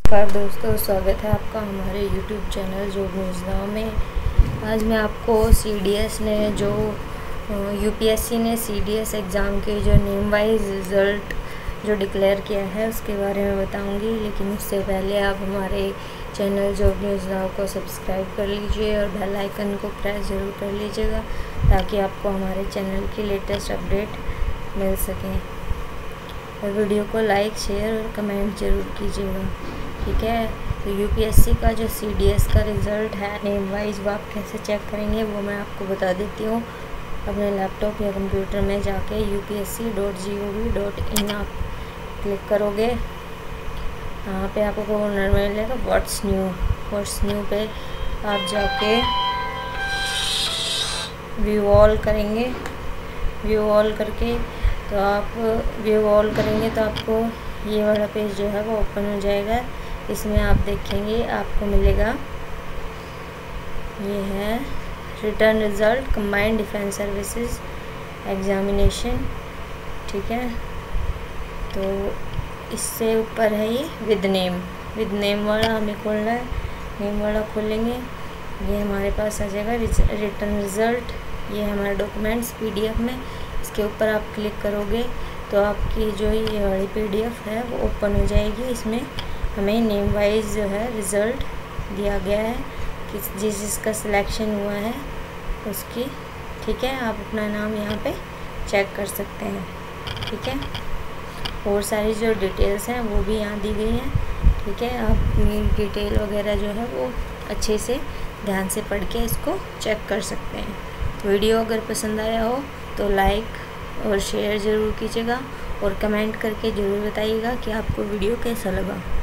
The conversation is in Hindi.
नमस्कार दोस्तों, स्वागत है आपका हमारे YouTube चैनल जो न्यूज़ नाव में। आज मैं आपको CDS ने जो UPSC ने CDS एग्ज़ाम के जो नेम वाइज रिज़ल्ट जो डिक्लेयर किया है उसके बारे में बताऊंगी। लेकिन उससे पहले आप हमारे चैनल जो न्यूज़ नाव को सब्सक्राइब कर लीजिए और बेल आइकन को प्रेस ज़रूर कर लीजिएगा ताकि आपको हमारे चैनल की लेटेस्ट अपडेट मिल सकें। और वीडियो को लाइक, शेयर और कमेंट ज़रूर कीजिएगा, ठीक है। तो UPSC का जो CDS का रिज़ल्ट है नेम वाइज वो आप कैसे चेक करेंगे वो मैं आपको बता देती हूँ। अपने लैपटॉप या कंप्यूटर में जाके upsc.gov.in आप क्लिक करोगे। यहाँ पे आपको कॉर्नर में मिलेगा व्हाट्स न्यू पे आप जाके व्यू ऑल करेंगे। व्यू ऑल करके तो आप व्यू ऑल करेंगे तो आपको ये वाला पेज जो है वो ओपन हो जाएगा। इसमें आप देखेंगे आपको मिलेगा, ये है return result combined defence services examination, ठीक है। तो इससे ऊपर है ये विद नेम वाला हमें खोलना है। नेम वाला खोलेंगे, ये हमारे पास आ जाएगा रिटर्न रिज़ल्ट। ये है हमारे डॉक्यूमेंट्स PDF में। इसके ऊपर आप क्लिक करोगे तो आपकी जो ये वाली PDF है वो ओपन हो जाएगी। इसमें हमें नेम वाइज जो है रिज़ल्ट दिया गया है कि जिसका सिलेक्शन हुआ है उसकी, ठीक है। आप अपना नाम यहाँ पे चेक कर सकते हैं, ठीक है। और सारी जो डिटेल्स हैं वो भी यहाँ दी गई हैं, ठीक है। आप अपनी डिटेल वगैरह जो है वो अच्छे से ध्यान से पढ़ के इसको चेक कर सकते हैं। वीडियो अगर पसंद आया हो तो लाइक और शेयर ज़रूर कीजिएगा और कमेंट करके ज़रूर बताइएगा कि आपको वीडियो कैसा लगा।